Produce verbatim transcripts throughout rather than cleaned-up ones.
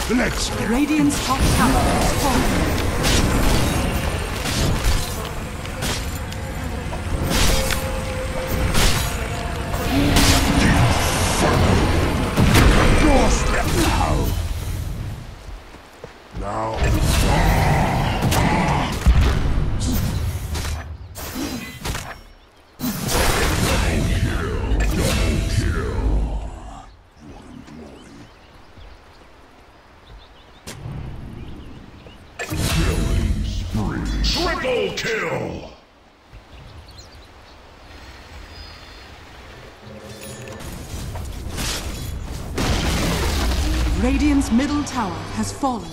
Let's get Radiant's top tower has fallen. doorstep now. Now. Triple kill! Radiant's middle tower has fallen.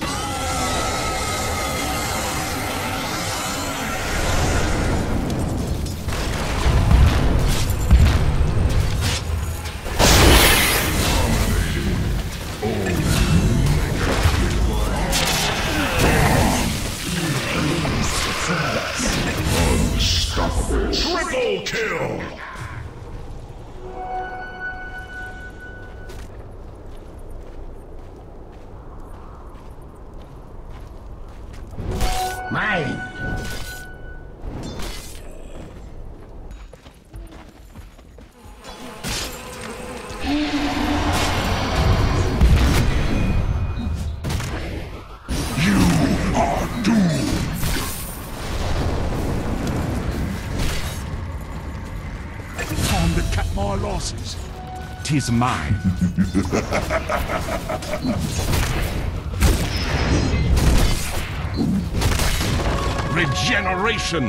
Unstoppable. Triple kill! Mine! You are doomed! Time to cut my losses. 'Tis mine. Regeneration!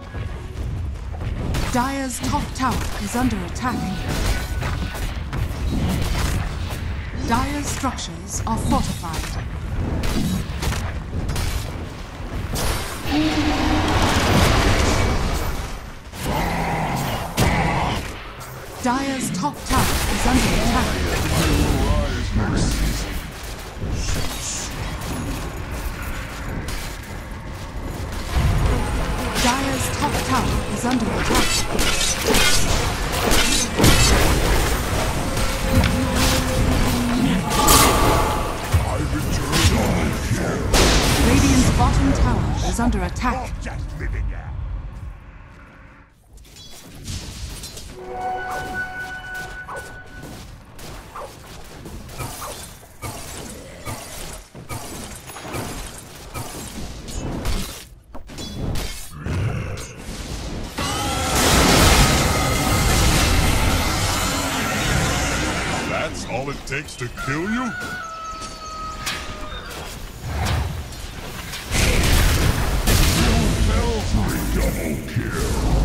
Dire's top tower is under attack. Dire's structures are fortified. Dire's top tower is under attack. Dire's top tower is under attack. I return here. Radiant's bottom tower is under attack. Just living here. That's all it takes to kill you? Double kill.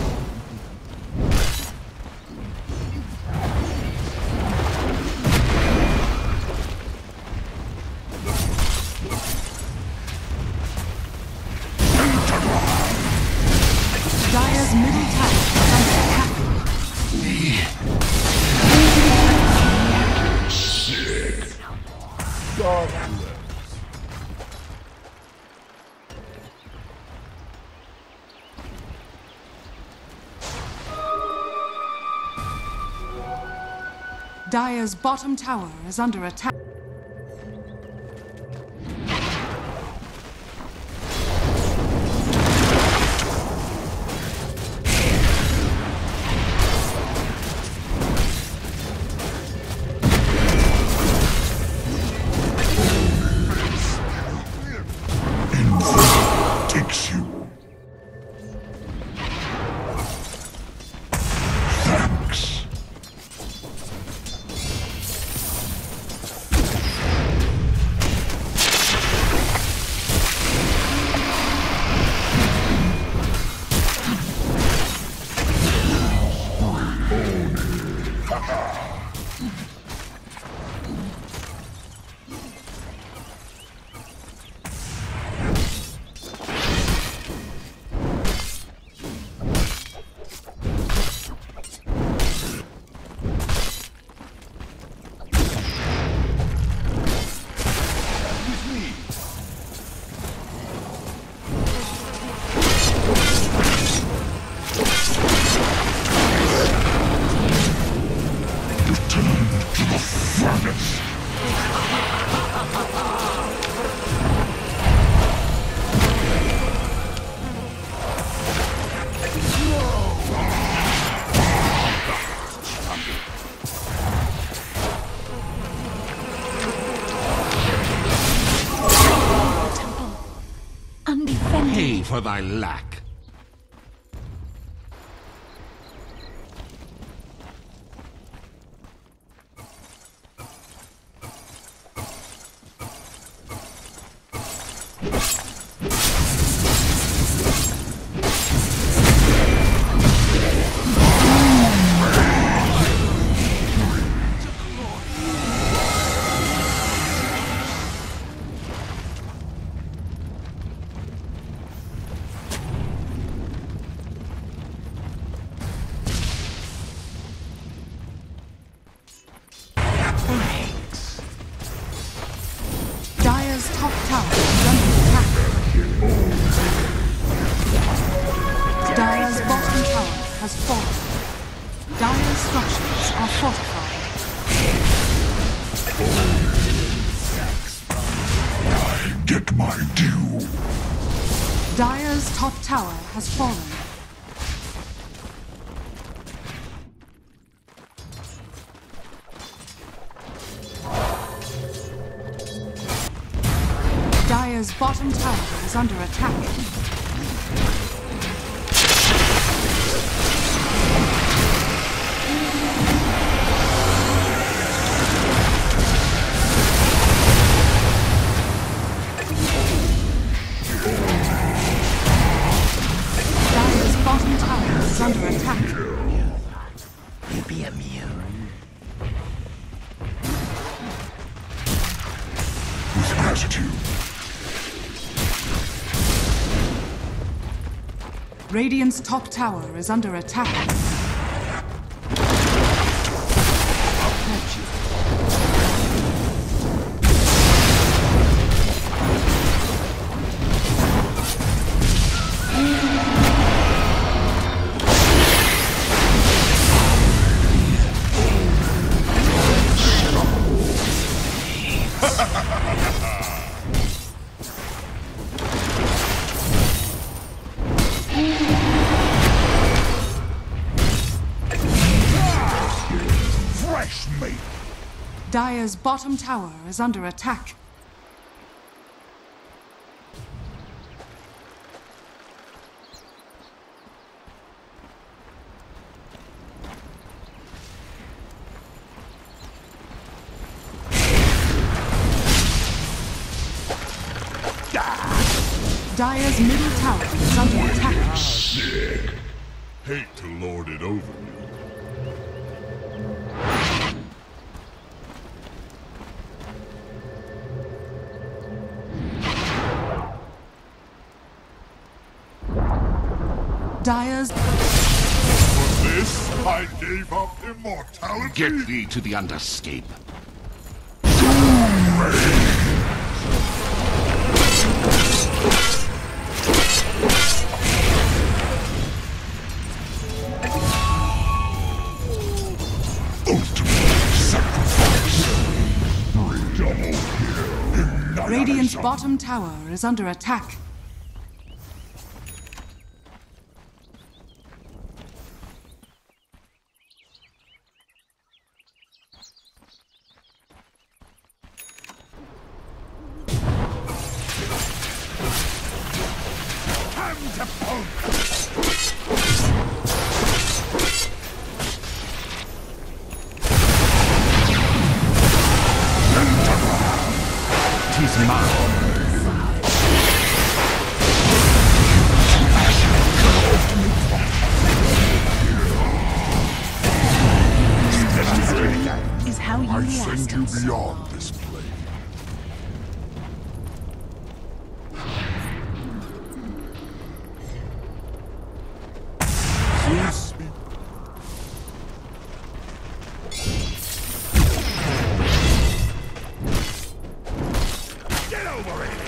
Dire's middle tower is under attack. Sick. God bless. Dire's bottom tower is under attack. Takes you. Thanks. Return for thy lack. Dire's top tower is under attack. Dire's bottom tower has fallen. Dire's structures are fortified. I get my due. Dire's top tower has fallen. Dire's bottom tower is under attack. Dire's bottom tower is under attack. Maybe immune. With gratitude. Radiant's top tower is under attack. Fresh meat. Dire's bottom tower is under attack. Dire's middle tower is under attack. Sick. Hate to lord it over me. Dire's... For this, I gave up immortality. Get thee to the Underscape. Radiant's bottom tower is under attack. Tis mine. Is how you I last send you us. beyond this plane. Zeus be Get over it!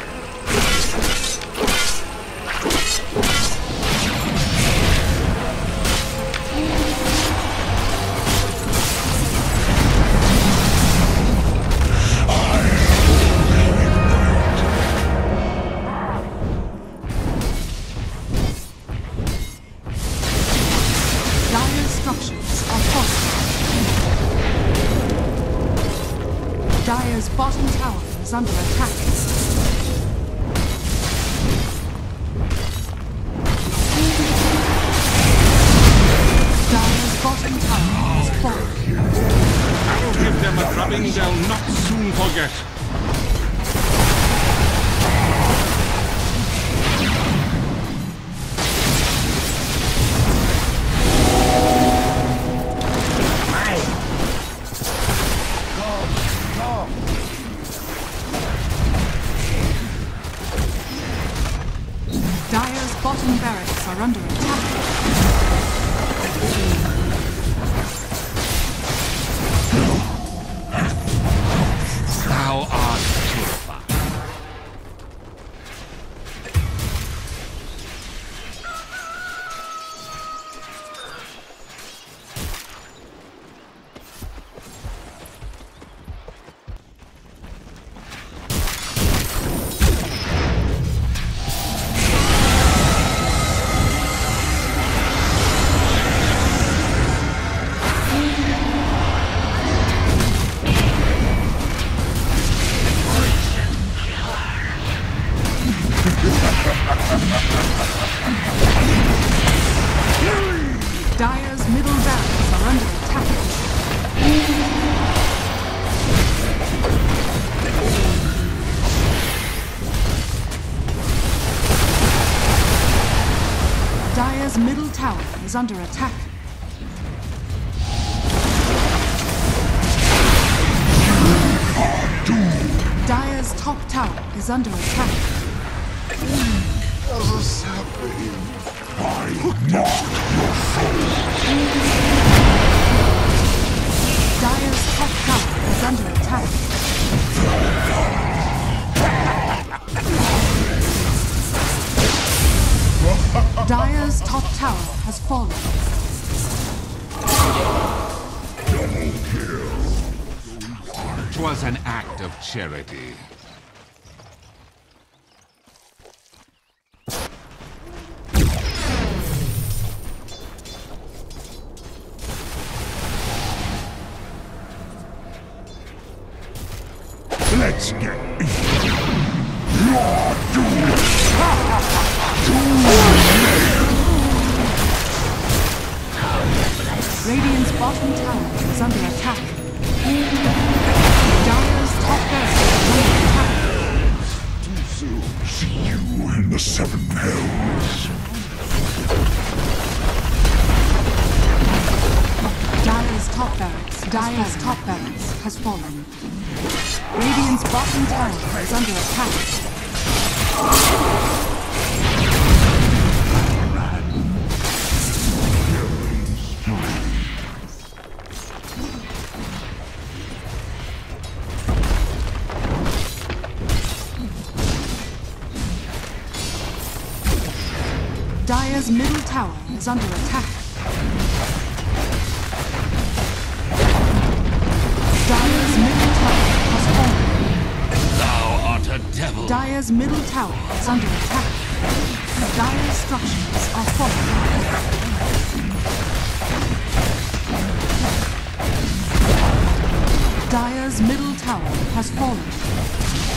Dire's structures are fortified. Dire's bottom tower is under attack. thing they'll not soon forget. Dire's bottom barracks are under attack. Thou art purified. Dire's middle barracks are under attack. Dire's middle tower is under attack. Dire's top tower is under attack. As a sapling, I knock your soul. Dire's top tower is under attack. Dire's top tower has fallen. Double kill. 'Twas an act of charity. Let's get You're doomed. Radiant's bottom tower is under attack. Dire's top barracks is under attack. Too soon. See you in the seven hells. Dire's top barracks, Dire's top barracks has fallen. Radiant's bottom tower is under attack. Dire's middle tower is under attack. Dire's middle tower has fallen. Thou art a devil. Dire's middle tower is under attack. Dire's structures are falling. Dire's middle tower has fallen.